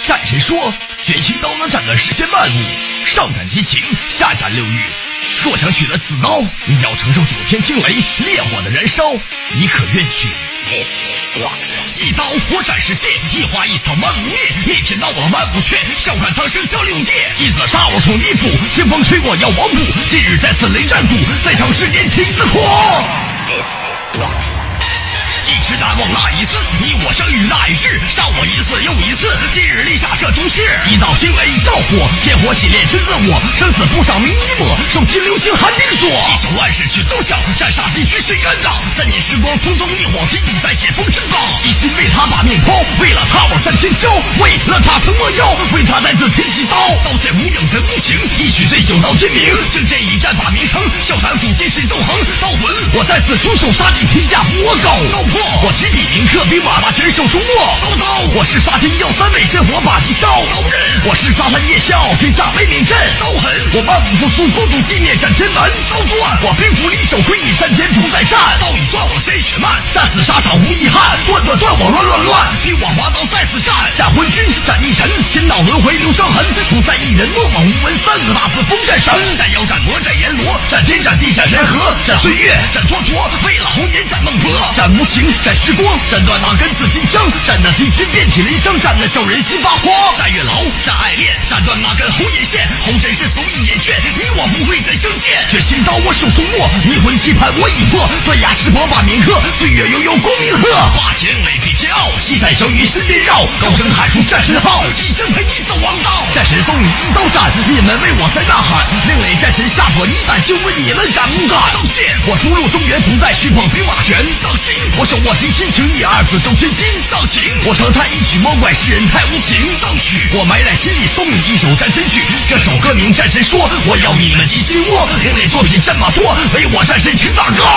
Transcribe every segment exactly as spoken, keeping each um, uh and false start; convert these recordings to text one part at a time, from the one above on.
战神说，绝情刀能斩断世间万物，上斩激情，下斩六欲。若想取得此刀，你要承受九天惊雷，烈火的燃烧，你可愿去？一刀我斩世界，一花一草万物灭，灭天刀我万物却，笑看苍生交六界。一子杀我闯地府，天风吹过要亡谷，今日在此雷战鼓，在场世间情自狂。一直难忘那一次，你我相遇那一世，杀我一次又一次，今日立下这毒誓。一道惊雷一道火，天火洗炼真自我，生死簿上名一抹，手提流星寒冰锁。一手万事去奏响，战杀地区谁敢挡？三年时光匆匆一晃，天地在险峰之上。一心为他把命抛，为了他我战天骄，为了他成魔妖，为他再次提起刀。刀剑无影人无情，一曲醉酒到天明。惊天一战把名称，笑谈古今谁纵横。刀魂我再次出手杀敌天下不我狗。刀破我提笔铭刻兵马，把卷首中握。刀刀我是杀天耀三尾，真火把敌烧。刀刃我是沙滩夜宵，天下为名震。刀痕我万物复苏，孤独寂灭斩天门。刀断我兵符离手，归隐山前不再战。刀已断我鲜血漫，战死沙场无遗憾。断断断我乱乱乱，逼我滑刀再次战。斩昏君斩一神，天道轮回留伤痕。不再一人默默无闻，三个大字封战神。斩妖斩魔斩阎罗，斩天斩地斩山河，斩岁月斩蹉跎，为了红颜斩孟婆，斩无情斩时光，斩断那根紫金枪，斩那敌军遍体鳞伤，斩那小人心发慌。斩月老斩爱恋，斩断那根红眼线，红尘世俗一眼倦，你我不会再相见。决心刀我手中握，迷魂期盼我已破，断崖石旁把铭刻，岁月悠悠功名鹤。八千雷比天傲，七彩祥云身边绕，高声喊出战神号，一生陪你走王道。战神送你一刀斩，你们为我在呐喊，另类战神下破你胆，就问你们敢不敢？造剑我逐鹿中原，不再虚捧兵马权。造情我手握敌心情义，二字周千金。造情我长叹一曲魔怪，世人太无情。造曲我埋在心里，送你一首战神曲，这首歌名战神说，我要你们齐心窝。另类作品这么多，为我战神请大哥。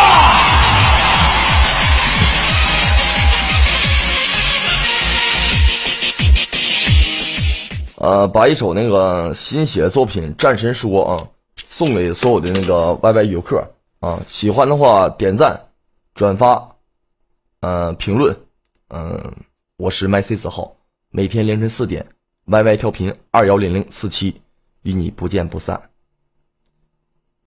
呃，把一首那个新写的作品《战神说》啊，送给所有的那个 Y Y 游客啊，喜欢的话点赞、转发、呃评论，嗯、呃，我是麦 C 子浩，每天凌晨四点 Y Y 调频二幺零零四七，与你不见不散。